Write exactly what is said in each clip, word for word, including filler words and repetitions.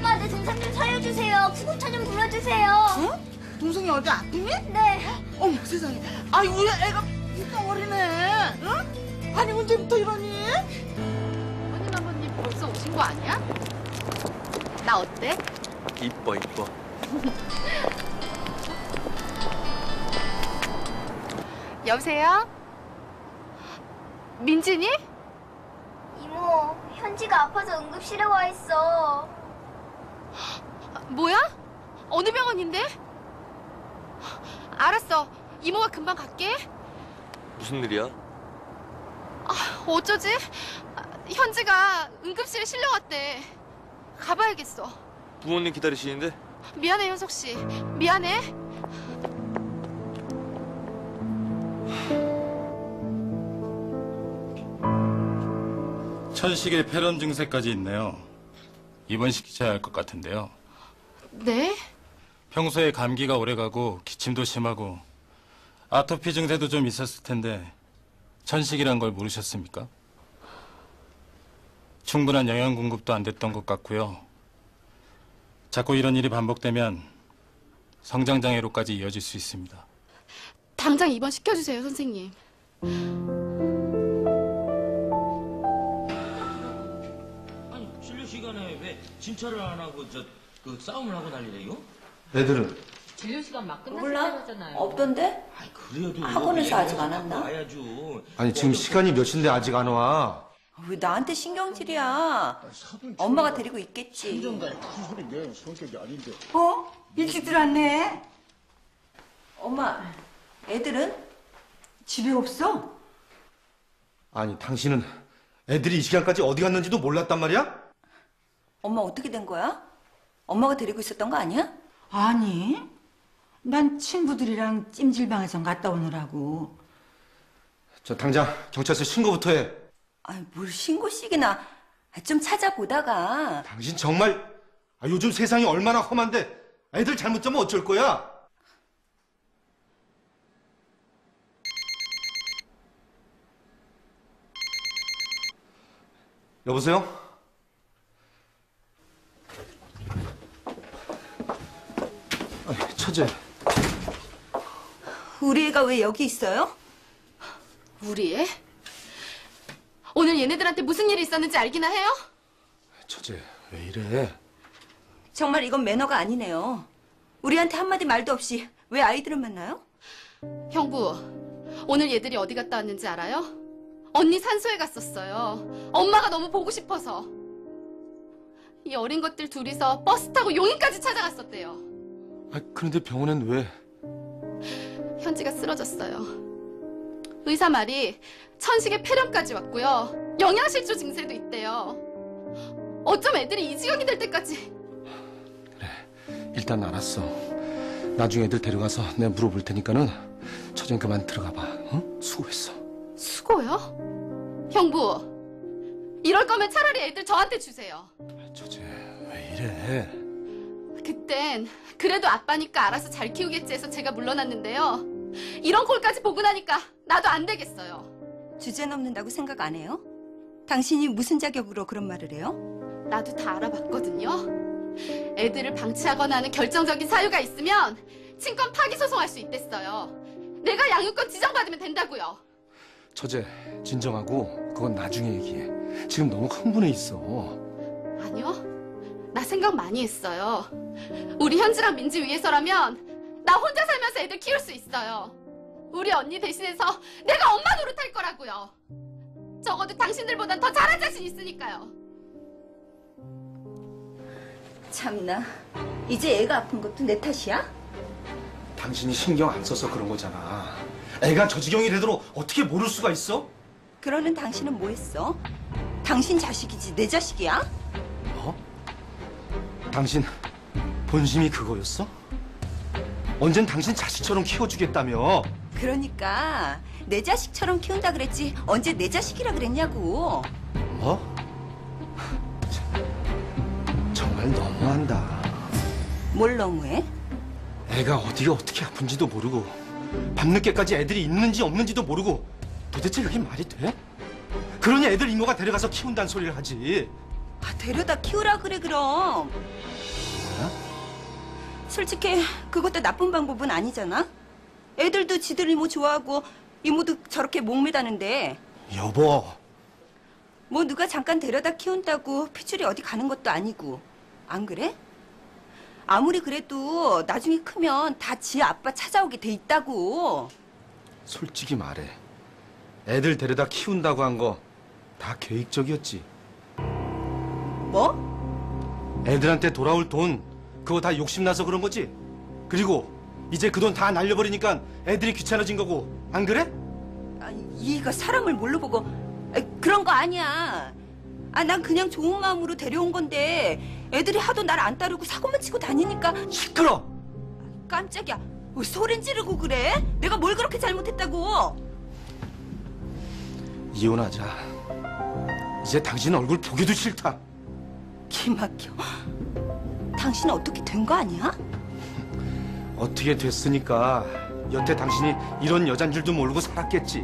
엄마, 내 동생 좀 살려주세요. 구급차 좀 불러주세요. 응? 동생이 어디 아프니? 네. 어머 세상에. 아이고 왜 애가 이렇게 어리네. 응? 아니 언제부터 이러니? 어머님 아버님 벌써 오신 거 아니야? 나 어때? 이뻐 이뻐. 여보세요? 민진이? 이모, 현지가 아파서 응급실에 와 있어. 뭐야? 어느 병원인데? 알았어. 이모가 금방 갈게. 무슨 일이야? 아, 어쩌지? 아, 현지가 응급실에 실려왔대. 가봐야겠어. 부모님 기다리시는데? 미안해, 현석 씨. 미안해. 천식의 폐렴 증세까지 있네요. 입원시키셔야 할 것 같은데요. 네? 평소에 감기가 오래가고 기침도 심하고 아토피 증세도 좀 있었을 텐데 천식이란 걸 모르셨습니까? 충분한 영양 공급도 안 됐던 것 같고요. 자꾸 이런 일이 반복되면 성장장애로까지 이어질 수 있습니다. 당장 입원시켜주세요, 선생님. 아니 진료 시간에 왜 진찰을 안 하고 저 그 싸움을 하고 난리래요? 애들은? 진료 시간 막 끝났을 몰라? 때잖아요. 없던데? 아이 그래도 학원에서 아직 안 왔나? 와야죠. 아니 지금 시간이 몇인데 아직 안 와? 왜 나한테 신경질이야? 엄마가 데리고 있겠지. 무슨 소리 내 성격이 아닌데. 어? 일찍 들어왔네. 엄마, 애들은? 집에 없어? 아니 당신은 애들이 이 시간까지 어디 갔는지도 몰랐단 말이야? 엄마 어떻게 된 거야? 엄마가 데리고 있었던 거 아니야? 아니, 난 친구들이랑 찜질방에서 갔다 오느라고. 저 당장 경찰서 신고부터 해. 아니, 뭘 신고식이나. 좀 찾아보다가. 당신 정말 아, 요즘 세상이 얼마나 험한데 애들 잘못 잡으면 어쩔 거야? 여보세요? 아니, 처제. 우리 애가 왜 여기 있어요? 우리 애? 오늘 얘네들한테 무슨 일이 있었는지 알기나 해요? 처제, 왜 이래? 정말 이건 매너가 아니네요. 우리한테 한마디 말도 없이 왜 아이들을 만나요? 형부, 오늘 얘들이 어디 갔다 왔는지 알아요? 언니 산소에 갔었어요. 엄마가 너무 보고 싶어서. 이 어린 것들 둘이서 버스 타고 용인까지 찾아갔었대요. 아, 그런데 병원엔 왜? 현지가 쓰러졌어요. 의사 말이 천식의 폐렴까지 왔고요. 영양실조 증세도 있대요. 어쩜 애들이 이 지경이 될 때까지. 그래, 일단 알았어. 나중에 애들 데려가서 내가 물어볼 테니까는 처제는 그만 들어가 봐. 응? 수고했어. 수고요? 형부, 이럴 거면 차라리 애들 저한테 주세요. 처제, 왜 이래? 그땐 그래도 아빠니까 알아서 잘 키우겠지 해서 제가 물러났는데요. 이런 꼴까지 보고 나니까 나도 안 되겠어요. 주제 넘는다고 생각 안 해요? 당신이 무슨 자격으로 그런 말을 해요? 나도 다 알아봤거든요. 애들을 방치하거나 하는 결정적인 사유가 있으면 친권 파기 소송할 수 있댔어요. 내가 양육권 지정받으면 된다고요. 처제, 진정하고 그건 나중에 얘기해. 지금 너무 흥분해 있어. 아니요. 나 생각 많이 했어요. 우리 현지랑 민지 위해서라면 나 혼자 살면서 애들 키울 수 있어요. 우리 언니 대신해서 내가 엄마 노릇할 거라고요. 적어도 당신들보단 더 잘할 자신 있으니까요. 참나, 이제 애가 아픈 것도 내 탓이야? 당신이 신경 안 써서 그런 거잖아. 애가 저 지경이 되도록 어떻게 모를 수가 있어? 그러는 당신은 뭐 했어? 당신 자식이지 내 자식이야? 뭐? 당신 본심이 그거였어? 언젠 당신 자식처럼 키워주겠다며. 그러니까 내 자식처럼 키운다 그랬지 언제 내 자식이라 그랬냐고. 뭐? 정말 너무한다. 뭘 너무해? 애가 어디가 어떻게 아픈지도 모르고 밤늦게까지 애들이 있는지 없는지도 모르고 도대체 그게 말이 돼? 그러니 애들 이모가 데려가서 키운다는 소리를 하지. 아, 데려다 키우라 그래 그럼. 솔직히 그것도 나쁜 방법은 아니잖아. 애들도 지들 이모 좋아하고 이모도 저렇게 목매다는데 여보. 뭐 누가 잠깐 데려다 키운다고 피줄이 어디 가는 것도 아니고. 안 그래? 아무리 그래도 나중에 크면 다 지 아빠 찾아오게 돼 있다고. 솔직히 말해. 애들 데려다 키운다고 한 거 다 계획적이었지. 뭐? 애들한테 돌아올 돈 그거 다 욕심나서 그런 거지. 그리고 이제 그 돈 다 날려버리니까 애들이 귀찮아진 거고. 안 그래? 아, 이가 사람을 뭘로 보고. 아, 그런 거 아니야. 아, 난 그냥 좋은 마음으로 데려온 건데 애들이 하도 날 안 따르고 사고만 치고 다니니까. 시끄러. 깜짝이야. 왜 소린 지르고 그래? 내가 뭘 그렇게 잘못했다고. 이혼하자. 이제 당신 얼굴 보기도 싫다. 기막혀. 당신 어떻게 된 거 아니야? 어떻게 됐으니까 여태 당신이 이런 여잔 줄도 모르고 살았겠지.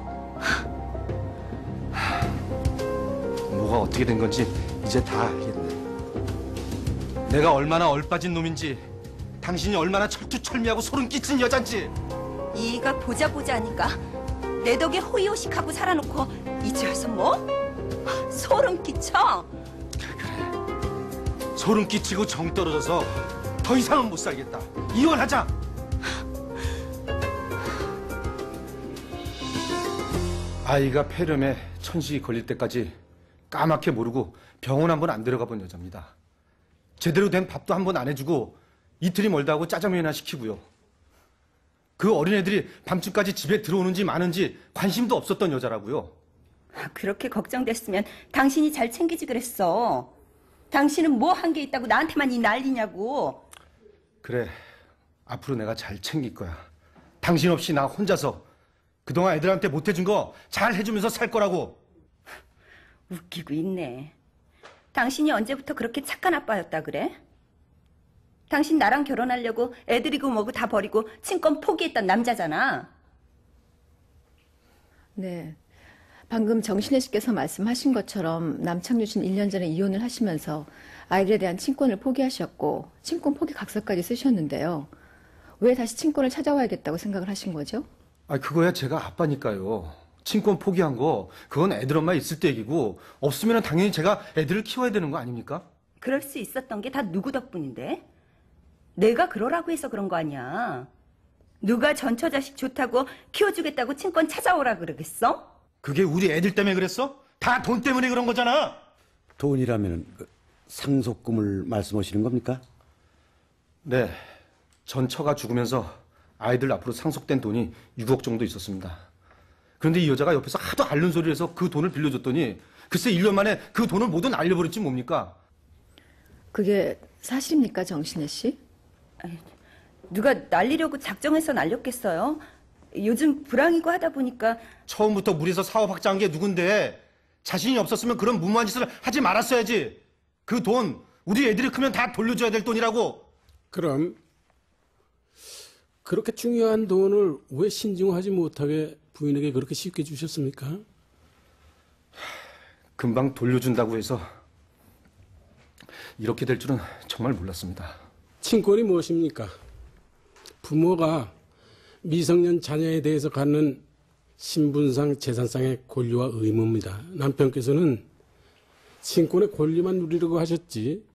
뭐가 어떻게 된 건지 이제 다 알겠네. 내가 얼마나 얼빠진 놈인지, 당신이 얼마나 철두철미하고 소름 끼친 여잔지. 이가 보자 보자 하니까 내 덕에 호의호식하고 살아놓고 이제 와서 뭐? 소름 끼쳐? 소름 끼치고 정 떨어져서 더 이상은 못 살겠다. 이혼하자. 아이가 폐렴에 천식이 걸릴 때까지 까맣게 모르고 병원 한 번 안 들어가 본 여자입니다. 제대로 된 밥도 한 번 안 해주고 이틀이 멀다 하고 짜장면이나 시키고요. 그 어린애들이 밤중까지 집에 들어오는지 마는지 관심도 없었던 여자라고요. 그렇게 걱정됐으면 당신이 잘 챙기지 그랬어. 당신은 뭐 한 게 있다고 나한테만 이 난리냐고. 그래, 앞으로 내가 잘 챙길 거야. 당신 없이 나 혼자서 그동안 애들한테 못 해준 거 잘 해주면서 살 거라고. 웃기고 있네. 당신이 언제부터 그렇게 착한 아빠였다 그래? 당신 나랑 결혼하려고 애들이고 뭐고 다 버리고 친권 포기했던 남자잖아. 네. 방금 정신혜 씨께서 말씀하신 것처럼 남창규 씨는 일 년 전에 이혼을 하시면서 아이들에 대한 친권을 포기하셨고 친권 포기 각서까지 쓰셨는데요. 왜 다시 친권을 찾아와야겠다고 생각을 하신 거죠? 아, 그거야 제가 아빠니까요. 친권 포기한 거 그건 애들 엄마 있을 때 얘기고 없으면 당연히 제가 애들을 키워야 되는 거 아닙니까? 그럴 수 있었던 게 다 누구 덕분인데? 내가 그러라고 해서 그런 거 아니야. 누가 전처자식 좋다고 키워주겠다고 친권 찾아오라 그러겠어? 그게 우리 애들 때문에 그랬어? 다 돈 때문에 그런 거잖아. 돈이라면 그 상속금을 말씀하시는 겁니까? 네, 전 처가 죽으면서 아이들 앞으로 상속된 돈이 육억 정도 있었습니다. 그런데 이 여자가 옆에서 하도 앓는 소리를 해서 그 돈을 빌려줬더니 글쎄 일 년 만에 그 돈을 모두 날려버렸지 뭡니까? 그게 사실입니까, 정신혜 씨? 아니, 누가 날리려고 작정해서 날렸겠어요? 요즘 불황이고 하다 보니까. 처음부터 무리해서 사업 확장한 게 누군데 자신이 없었으면 그런 무모한 짓을 하지 말았어야지. 그 돈 우리 애들이 크면 다 돌려줘야 될 돈이라고. 그럼 그렇게 중요한 돈을 왜 신중하지 못하게 부인에게 그렇게 쉽게 주셨습니까? 금방 돌려준다고 해서 이렇게 될 줄은 정말 몰랐습니다. 친권이 무엇입니까? 부모가 미성년 자녀에 대해서 갖는 신분상 재산상의 권리와 의무입니다. 남편께서는 친권의 권리만 누리려고 하셨지